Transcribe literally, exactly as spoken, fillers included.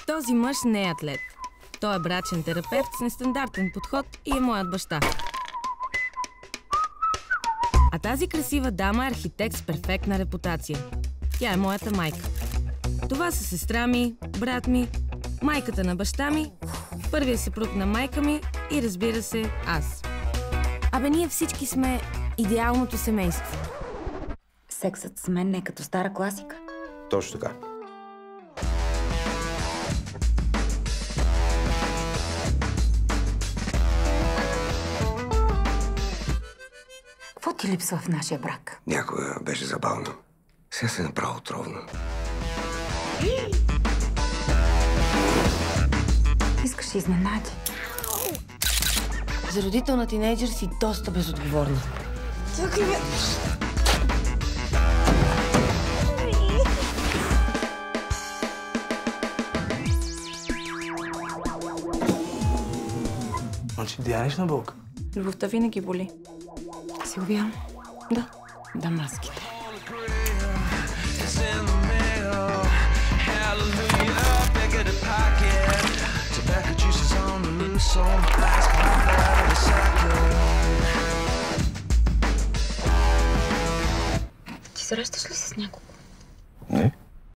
Този мъж не е атлет. Той е брачен терапевт с нестандартен подход и е моят баща. А тази красива дама е архитект с перфектна репутация. Тя е моята майка. Това са сестра ми, брат ми, майката на баща ми, първия съпруг на майка ми и, разбира се, аз. Абе, ние всички сме идеалното семейство. Сексът с мен не е като стара класика. Точно така. Какво ти липсва в нашия брак? Някога беше забавно. Сега се направи отровно. Искаш изненади. За родител на тинейджър си доста безотговорна. Чакай ме! Значи дянеш на Бог? Любовта винаги боли. Силвия? Да. Да, маските. Ти срещаш ли се с някого? Не.